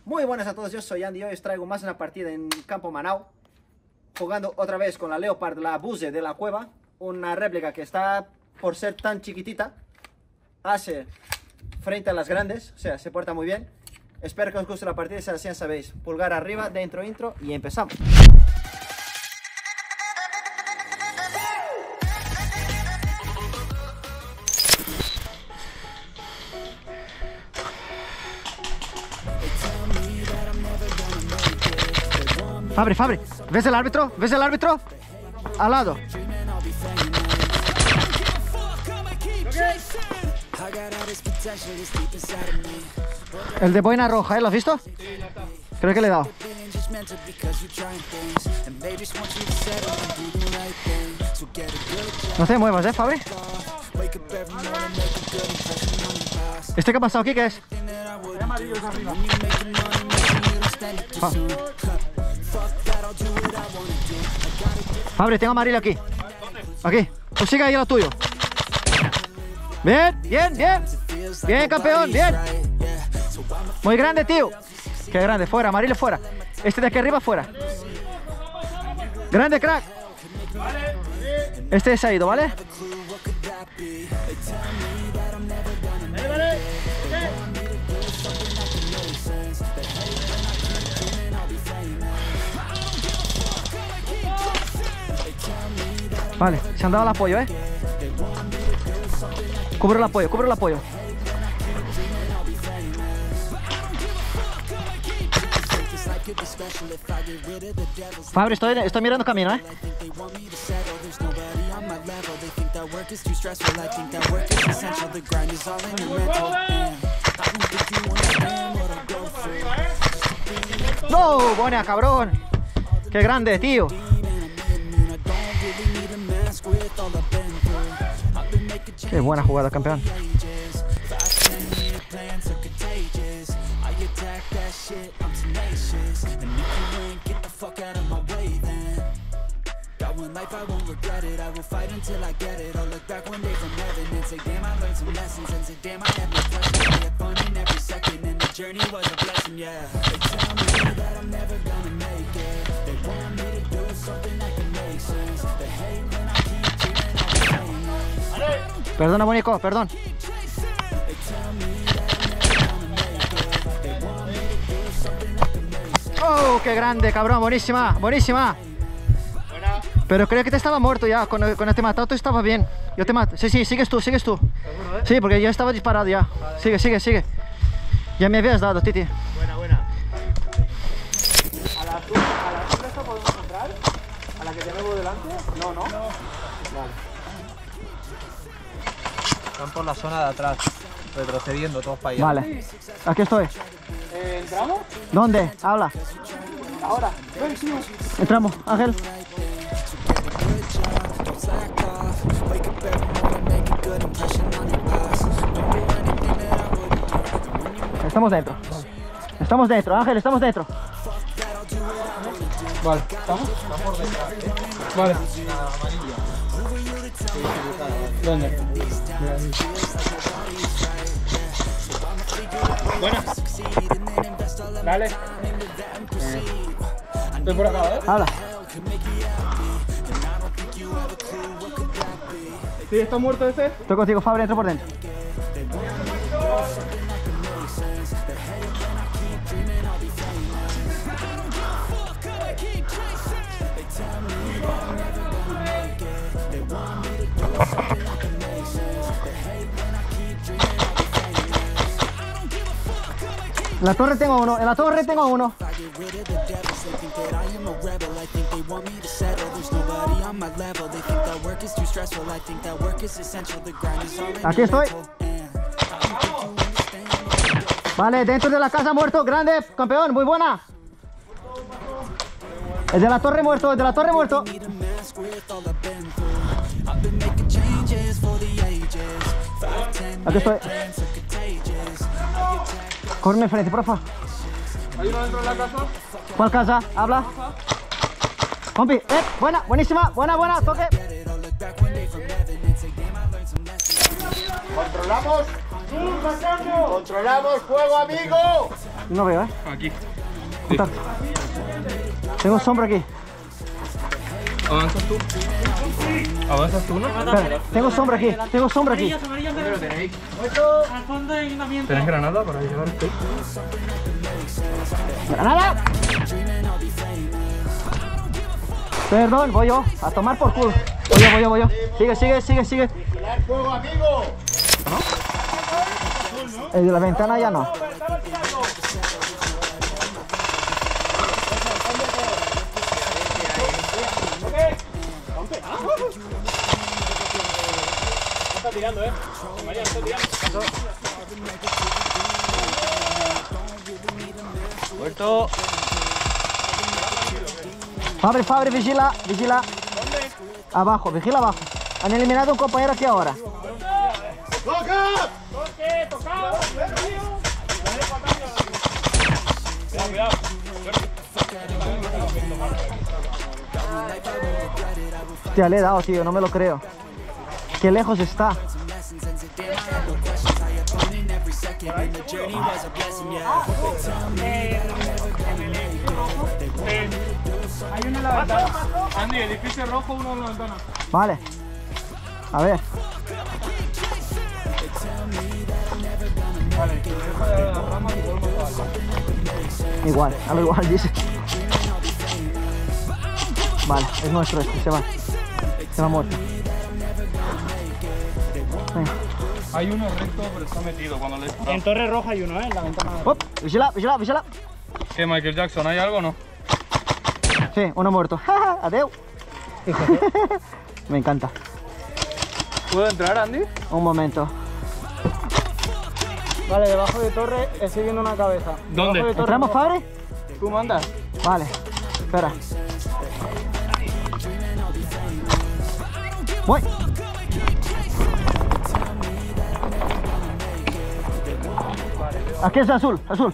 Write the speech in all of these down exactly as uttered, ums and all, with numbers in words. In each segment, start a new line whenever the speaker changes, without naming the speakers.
Muy buenas a todos, yo soy Andy y hoy os traigo más una partida en Campo Manao, jugando otra vez con la Leopard, la Buse de la cueva, una réplica que está, por ser tan chiquitita, hace frente a las grandes, o sea, se porta muy bien. Espero que os guste la partida y si así ya sabéis, pulgar arriba, dentro intro y empezamos. Fabri, Fabri, ¿ves el árbitro? ¿Ves el árbitro? Al lado. El de boina roja, ¿eh? ¿Lo has visto? Creo que le he dado. No te muevas, ¿eh, Fabri? ¿Este que ha pasado aquí qué es? Ah. Fabri, tengo amarillo aquí. Aquí. Pues sigue ahí lo tuyo. Bien, bien, bien. Bien, campeón, bien. Muy grande, tío. Qué grande, fuera, amarillo fuera. Este de aquí arriba fuera. Grande, crack. Este se ha ido, ¿vale? Vale, se han dado el apoyo, ¿eh? Cubro el apoyo, cubro el apoyo. Fabri, estoy, estoy mirando camino, ¿eh? ¡No! Buena, cabrón. ¡Qué grande, tío! Qué buena jugada, campeón. Perdona, muñeco, perdón. ¡Oh, qué grande, cabrón! Buenísima, buenísima. Buena. Pero creo que te estaba muerto ya. Cuando, cuando te matado tú estabas bien. Yo te mato. Sí, sí, sigues tú, sigues tú. ¿Seguro, eh? Sí, porque yo estaba disparado ya. Vale. Sigue, sigue, sigue. Ya me habías dado, Titi.
Buena, buena. ¿A la azul, a la azul esta podemos entrar? ¿A la que tenemos delante? No, no. no. Vale. Están por la zona de atrás, retrocediendo todos para allá.
Vale, aquí estoy.
Eh, ¿Entramos?
¿Dónde? Habla.
Ahora. Ven, sí.
Entramos, Ángel. Estamos dentro. Estamos dentro, Ángel, estamos dentro.
Vale, ¿estamos? Estamos detrás, ¿eh? Vale. La amarilla. ¿Dónde? Buena. Dale. Eh. Estoy por acá, ¿eh?
Habla.
¿Sí? ¿Está muerto ese?
Estoy contigo, Fabri, entro por dentro. En la torre tengo uno, en la torre tengo uno. Aquí estoy. Vale, dentro de la casa muerto, grande, campeón, muy buena. El de la torre muerto, el de la torre muerto. Aquí estoy. Córreme frente, porfa.
¿Hay uno dentro de la casa?
¿Cuál casa? Habla. Compi, eh, buena, buenísima, buena, buena, toque.
Controlamos. Controlamos fuego, amigo.
No veo, ¿eh?
Aquí.
Contacto. Tengo sombra aquí.
¿Avanzas tú? ¿Avanzas tú, no?
Espera, tengo sombra aquí. Tengo sombra aquí.
¿Dónde lo tenéis?
Al fondo hay un ambiente.
¿Tenéis granada para llevar esto?
¡Granada! Perdón, voy yo. A tomar por culo. Voy yo, voy yo, voy yo. Sigue, sigue, sigue, sigue.
¡Vigilar fuego, amigo!
El de la ventana ya no.
Está tirando, eh. María está tirando. Muerto.
Fabri, Fabri, vigila, vigila.
¿Dónde?
Abajo, vigila abajo. Han eliminado a un compañero aquí ahora.
¡Toca!
¡Toque! ¡Tocado! Cuidado, cuidado.
Hostia, le he dado, tío, no me lo creo. Qué lejos está.
Hay uno en la ventana. Andy, edificio rojo, uno en la ventana.
Vale. A ver.
Vale, te dejo de las ramas y volvemos a la
Igual, algo igual dice. Vale, es nuestro este, se va. Se va muerto. Venga.
Hay uno recto, pero está metido cuando le he disparado.
En Torre Roja hay uno, ¿eh? En la ventana.
Hop, vigila, vigila, vigila.
¿Qué, Michael Jackson? ¿Hay algo o no?
Sí, uno muerto. Adeu. Me encanta.
¿Puedo entrar, Andy?
Un momento.
Vale, debajo de Torre estoy viendo una cabeza.
¿Dónde?
Debajo de Torre
¿Entramos,
Roja.
Fabri?
¿Tú mandas?
Vale. Espera. Voy. Aquí es azul, azul.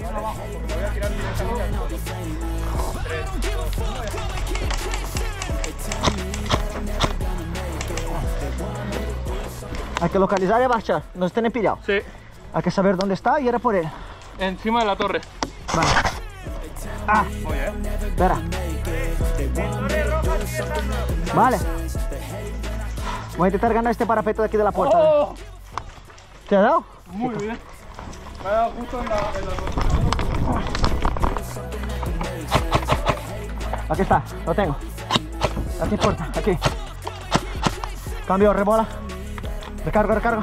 Hay que localizar y abaixar. Nos tienen pillado.
Sí.
Hay que saber dónde está y ir a por él.
Encima de la torre.
Vale. Ah,
Oye,
espera. Vale. Voy a intentar ganar este parapeto de aquí de la puerta.
¡Oh!
¿Te ha dado?
Muy bien. Me ha dado justo en la, en la...
Aquí está, lo tengo. Aquí puerta, aquí. Cambio, rebola. Recargo, recargo.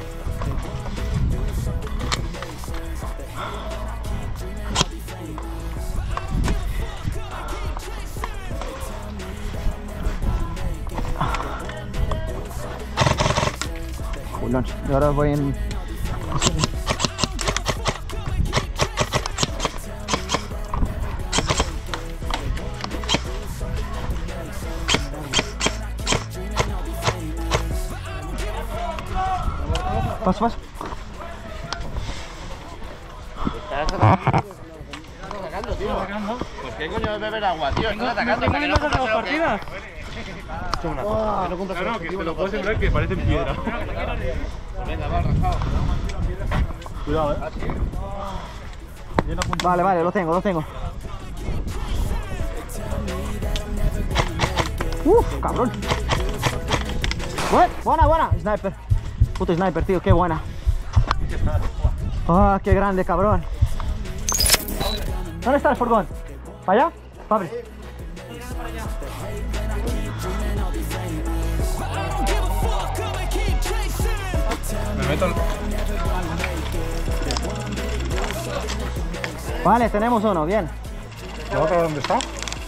Culón. Y ahora voy en... Paso, paso.
Pues qué coño de beber agua, tío. Estás atacando hasta que no
¿Tengo
compras
dos
lo que
partidas?
Claro, que te lo puedes sembrar que parecen piedra.
Venga, va, rajado.
Cuidado, eh.
Vale, vale, lo tengo, lo tengo. Uf, cabrón. Buen- Buena, buena. Sniper. Puto sniper, tío, qué buena. Ah, qué grande, cabrón. ¿Dónde está el furgón? ¿Para allá? Fabri.
Me meto al...
Vale, tenemos uno, bien.
¿El otro dónde está?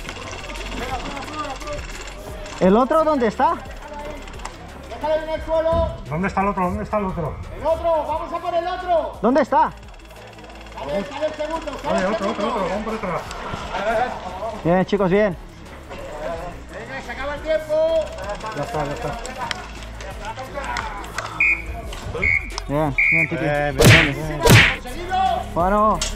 ¿El otro dónde está?
Déjalo en el suelo.
¿Dónde está el otro? ¿Dónde está el otro?
El otro, vamos a por el otro.
¿Dónde está?
A ver, sale el segundo. Sale
Vale,
el
otro, otro,
segundo.
otro. Vamos por detrás.
Bien, chicos, bien.
Venga, se acaba el tiempo.
Ya está, ya está.
Bien, bien, Titi.
Conseguido.
Bueno.